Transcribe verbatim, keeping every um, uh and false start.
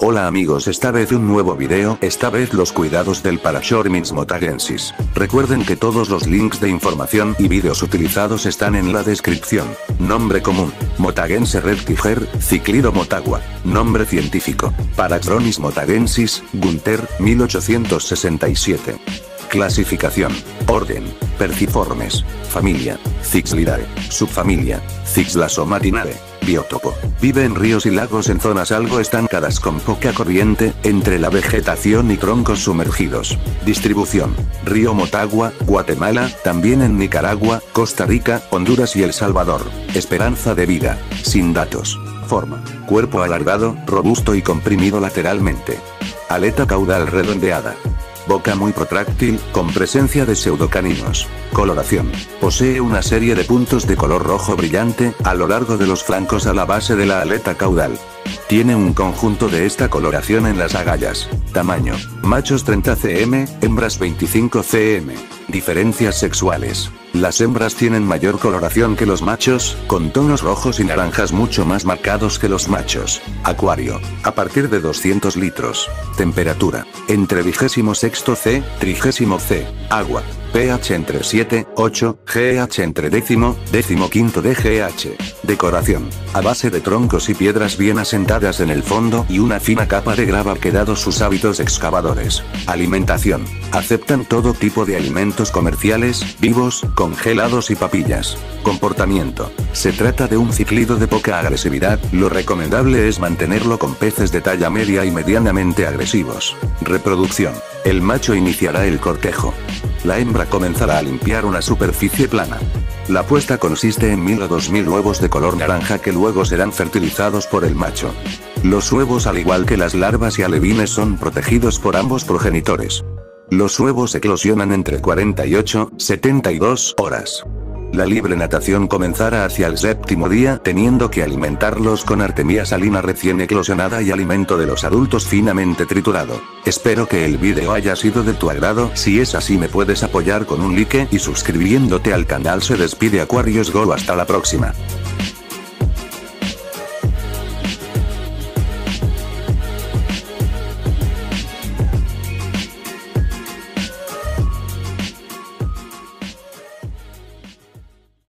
Hola amigos, esta vez un nuevo video, esta vez los cuidados del Parachorimys motagensis. Recuerden que todos los links de información y vídeos utilizados están en la descripción. Nombre común: Motagense rectiger, Ciclido motagua. Nombre científico: Parachorimys motagensis, Gunther, mil ochocientos sesenta y siete. Clasificación: Orden: Perciformes. Familia: Cixlidae. Subfamilia: Cixlasomatinae. Biotopo: vive en ríos y lagos en zonas algo estancadas con poca corriente, entre la vegetación y troncos sumergidos. Distribución: Río Motagua, Guatemala, también en Nicaragua, Costa Rica, Honduras y El Salvador. Esperanza de vida: sin datos. Forma: cuerpo alargado, robusto y comprimido lateralmente. Aleta caudal redondeada. Boca muy protráctil, con presencia de pseudocaninos. Coloración: posee una serie de puntos de color rojo brillante, a lo largo de los flancos a la base de la aleta caudal. Tiene un conjunto de esta coloración en las agallas. Tamaño: machos treinta centímetros, hembras veinticinco centímetros. Diferencias sexuales: las hembras tienen mayor coloración que los machos, con tonos rojos y naranjas mucho más marcados que los machos. Acuario: a partir de doscientos litros. Temperatura: entre vigésimo sexto C, trigésimo C. Agua: pH entre siete, ocho, pH entre décimo, décimo quinto de pH. Decoración: a base de troncos y piedras bien asentadas en el fondo y una fina capa de grava que dado sus hábitos excavadores. Alimentación: aceptan todo tipo de alimentos comerciales, vivos, congelados y papillas. Comportamiento: se trata de un ciclido de poca agresividad, lo recomendable es mantenerlo con peces de talla media y medianamente agresivos. Reproducción: el macho iniciará el cortejo. La hembra comenzará a limpiar una superficie plana. La puesta consiste en mil a dos mil huevos de color naranja que luego serán fertilizados por el macho. Los huevos, al igual que las larvas y alevines, son protegidos por ambos progenitores. Los huevos eclosionan entre cuarenta y ocho y setenta y dos horas. La libre natación comenzará hacia el séptimo día, teniendo que alimentarlos con artemia salina recién eclosionada y alimento de los adultos finamente triturado. Espero que el vídeo haya sido de tu agrado, si es así me puedes apoyar con un like y suscribiéndote al canal. Se despide Aquarius Go, hasta la próxima.